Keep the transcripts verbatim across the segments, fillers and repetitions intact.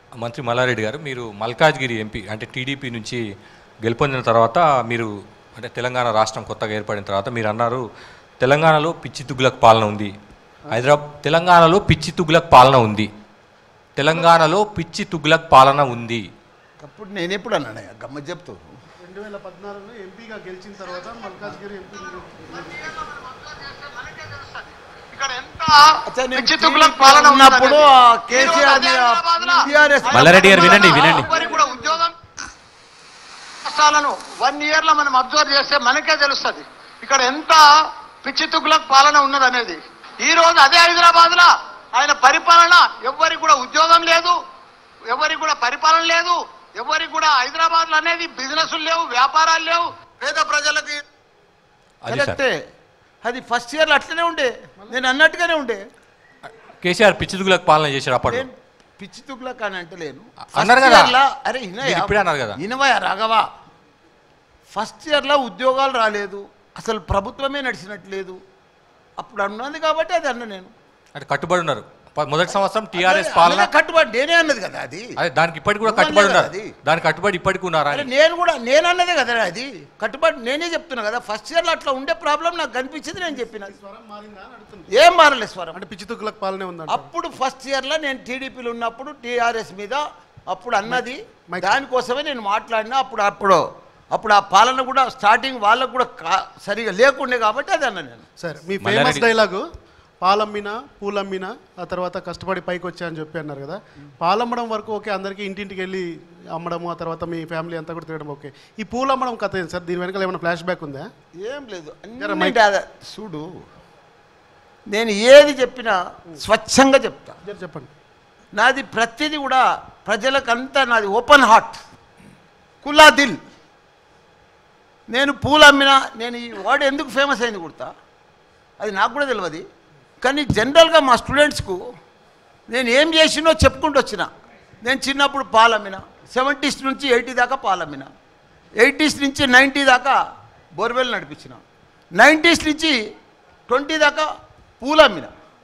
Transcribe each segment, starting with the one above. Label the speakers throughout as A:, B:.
A: మంత్రి మల్లారెడ్డి గారు, మీరు మల్కాజ్గిరి ఎంపీ అంటే టీడీపీ నుంచి గెలుపొందిన తర్వాత మీరు అంటే తెలంగాణ రాష్ట్రం కొత్తగా ఏర్పడిన తర్వాత మీరు అన్నారు తెలంగాణలో పిచ్చి తుగ్లక్ పాలన ఉంది, హైదరాబాద్ తెలంగాణలో పిచ్చి తుగ్లక్ పాలన ఉంది, తెలంగాణలో పిచ్చి తుగ్లక్ పాలన ఉంది.
B: అప్పుడు నేను ఎప్పుడు అన్నాను గమ్మ చెప్తూ
C: రెండు వేల పద్నాలుగులో ఎంపీగా గెలిచిన తర్వాత మల్కాజ్గిరి ఎంపీ
B: ఉన్నప్పుడు
A: మల్లారెడ్డి గారు వినండి వినండి
D: రాష్ట్రాలను వన్ ఇయర్ లో మనం అబ్జర్వ్ చేస్తే మనకే తెలుస్తుంది ఇక్కడ ఎంత పిచ్చి తుగ్లక్ పాలన ఉన్నది అనేది. ఈ రోజు అదే హైదరాబాద్ లో ఆయన పరిపాలన ఎవరికి కూడా ఉద్యోగం లేదు, ఎవరికి కూడా పరిపాలన లేదు, ఎవరికి కూడా హైదరాబాద్ లో అనేది బిజినెస్ లేవు, వ్యాపారాలు లేవు, పేద ప్రజలకి.
B: కరెక్టే, అది ఫస్ట్ ఇయర్లో అట్లనే ఉండే, నేను అన్నట్టుగానే ఉండే.
A: కేసీఆర్ పిచ్చి తుగ్లక్ పాలన చేశారు అప్పుడు.
B: పిచ్చి తుగ్లక్ అని అంటలేను
A: అన్నారు కదా,
B: అరే
A: ఇప్పుడే అన్నారు కదా
B: ఇనవయ రాఘవా, ఫస్ట్ ఇయర్లో ఉద్యోగాలు రాలేదు, అసలు ప్రభుత్వమే నడిచినట్లేదు, అప్పుడు అన్నది కాబట్టి అది అన్న నేను.
A: అంటే కట్టుబడి ఉన్నారు మొదటి సంవత్సరం టీఆర్ఎస్ పాలన
B: కట్టుబడి నేనే అన్నది కదా అది.
A: అదే దానికి ఇప్పటికి కూడా కట్టుబడి ఉన్నారు, దానికి కట్టుబడి ఇప్పటికి ఉన్నారా?
B: నేను కూడా నేను అన్నదే కదా అది కట్టుబడి, నేనే చెప్తున్నా కదా ఫస్ట్ ఇయర్లో అట్లా ఉండే ప్రాబ్లం నాకు కనిపించింది, నేను చెప్పిన. ఏం మారలేదు స్వరం,
C: అంటే పిచ్చి తుగ్లక్ పాలనే ఉంది.
B: అప్పుడు ఫస్ట్ ఇయర్లో నేను టీడీపీలో ఉన్నప్పుడు టీఆర్ఎస్ మీద అప్పుడు అన్నది, దానికోసమే నేను మాట్లాడినా. అప్పుడు అప్పుడు అప్పుడు ఆ పాలన కూడా స్టార్టింగ్ వాళ్ళకు కూడా సరిగా లేకుండే కాబట్టి అది అన్న నేను.
C: సరే, మీ ఫేమస్ డైలాగు పాలమ్మినా పూలమ్మినా ఆ తర్వాత కష్టపడి పైకి వచ్చా అని చెప్పి అన్నారు కదా. పాలమ్మడం వరకు ఓకే, అందరికీ ఇంటింటికి వెళ్ళి అమ్మడము, ఆ తర్వాత మీ ఫ్యామిలీ అంతా కూడా తిరగడం ఓకే. ఈ పూలు అమ్మడం కథ ఏంటి సార్? దీని వెనకాల ఏమైనా ఫ్లాష్ బ్యాక్ ఉందా?
B: ఏం లేదు, చూడు నేను ఏది చెప్పినా స్వచ్ఛంగా చెప్తా.
C: చెప్పండి.
B: నాది ప్రతిదీ కూడా ప్రజలకంతా నాది ఓపెన్ హార్ట్, కుల్లా దిల్. నేను పూలు అమ్మినా, నేను ఈ వర్డ్ ఎందుకు ఫేమస్ అయింది కుడతా అది నాకు కూడా తెలియదు, కానీ జనరల్గా మా స్టూడెంట్స్కు నేను ఏం చేసినో చెప్పుకుంటూ వచ్చిన. నేను చిన్నప్పుడు పాలు అమ్మిన, సెవెంటీస్ నుంచి ఎయిటీ దాకా పాలు అమ్మిన, ఎయిటీస్ నుంచి నైంటీ దాకా బోర్వెల్ నడిపించిన, నైంటీస్ నుంచి ట్వంటీ దాకా పూలు అమ్మిన,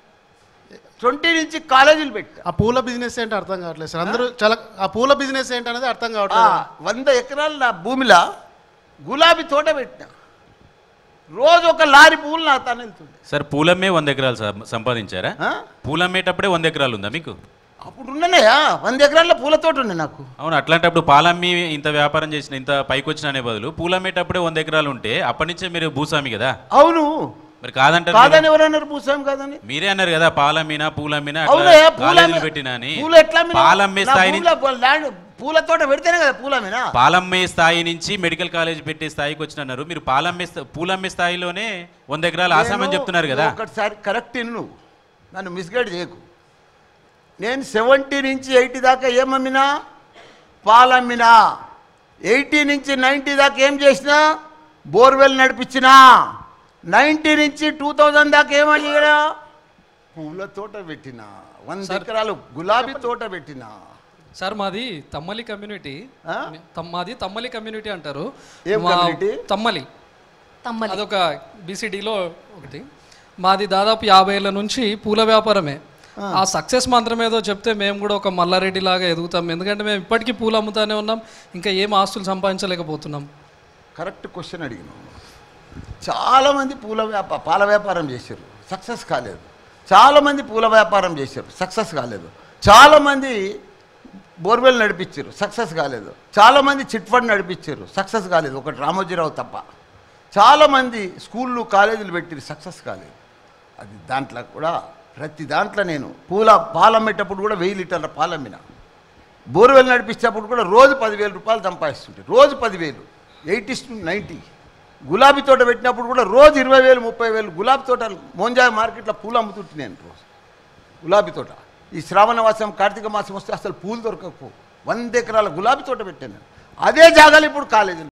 B: ట్వంటీ నుంచి కాలేజీలు పెట్టా.
C: ఆ పూల బిజినెస్ ఏంటి అర్థం కావట్లేదు సార్, అందరూ చాలా ఆ పూల బిజినెస్ ఏంటి అనేది అర్థం కావట్లేదు.
B: వంద ఎకరాల నా భూమిలో గులాబీ తోట పెట్టిన, రోజు ఒక లారీ పూలు నా తను వెళ్తుంది
E: సార్. పూలమ్మే వంద ఎకరాలు సంపాదించారా? పూలమ్మేటప్పుడే వంద ఎకరాలు ఉందా మీకు?
B: అప్పుడు ఉన్నాయా వంద ఎకరాల్లో పూల తోట ఉండే నాకు.
E: అవును, అట్లాంటప్పుడు పాలమ్మి ఇంత వ్యాపారం చేసిన, ఇంత పైకి వచ్చిన అనే బదులు పూలమ్మేటప్పుడే వంద ఎకరాలు ఉంటే అప్పటి నుంచే మీరు భూస్వామి కదా.
B: అవును,
E: మరి కాదంటారు
B: కాదని ఎవరన్నారు? భూస్వామి కాదని
E: మీరే అన్నారు కదా. పాలమ్మినా పూలమ్మినా పెట్టినా అని. పాలమ్మే స్థాయి నుంచి
B: పూల తోట పెడితేనే కదా పూలమ్మినా.
E: పాలమ్మే స్థాయి నుంచి మెడికల్ కాలేజ్ పెట్టే స్థాయికి వచ్చినారు మీరు. పాలమ్మే పూలమ్మే స్థాయిలోనే వంద ఎకరాలు ఆసామని చెప్తున్నారు కదా.
B: ఒకసారి కరెక్ట్ నువ్వు నన్ను మిస్గైడ్ చేయకు. నేను సెవెంటీ నుంచి ఎయిటీ దాకా ఏమమ్మినా? పాలమ్మినా. ఎయిటీ నుంచి నైంటీ దాకా ఏం చేసినా? బోర్వెల్ నడిపించినా. నైంటీ నుంచి టూ థౌజండ్ దాకా ఏమని పూల తోట పెట్టిన, వంద ఎకరాలు గులాబీ తోట పెట్టిన.
F: సార్ మాది తమ్మలి కమ్యూనిటీ, మాది తమ్మలి కమ్యూనిటీ అంటారు. తమ్మలి అదొక బీసీడీలో ఒకటి. మాది దాదాపు యాభై ఏళ్ళ నుంచి పూల వ్యాపారమే. ఆ సక్సెస్ మంత్రం ఏదో చెప్తే మేము కూడా ఒక మల్లారెడ్డి లాగా ఎదుగుతాం, ఎందుకంటే మేము ఇప్పటికీ పూలు అమ్ముతానే ఉన్నాం, ఇంకా ఏం ఆస్తులు సంపాదించలేకపోతున్నాం.
B: కరెక్ట్ క్వశ్చన్ అడిగినాం. చాలామంది పూల వ్యాపార పాల వ్యాపారం చేశారు, సక్సెస్ కాలేదు. చాలామంది పూల వ్యాపారం చేశారు, సక్సెస్ కాలేదు. చాలామంది బోర్వెల్ నడిపించారు, సక్సెస్ కాలేదు. చాలామంది చిట్ ఫండ్ నడిపించారు, సక్సెస్ కాలేదు, ఒకటి రామోజీరావు తప్ప. చాలామంది స్కూళ్ళు కాలేజీలు పెట్టి సక్సెస్ కాలేదు. అది దాంట్లో కూడా ప్రతి దాంట్లో నేను పూల పాలమ్మేటప్పుడు కూడా వెయ్యి లీటర్ల పాలమ్మిన, బోర్వెల్ నడిపించేటప్పుడు కూడా రోజు పదివేల రూపాయలు సంపాదిస్తుంటే, రోజు పదివేలు. ఎయిటీస్ టు నైంటీ గులాబీ తోట పెట్టినప్పుడు కూడా రోజు ఇరవై వేలు ముప్పై వేలు గులాబీ తోటలు మోంజాయి మార్కెట్లో పూలు అమ్ముతుంటే నేను రోజు గులాబీ తోట. ఈ శ్రావణ మాసం కార్తీక మాసం వస్తే అసలు పూలు దొరకకపో, వంద ఎకరాల గులాబీ తోట పెట్టాను. అదే జాగాలు ఇప్పుడు కాలేజీలు.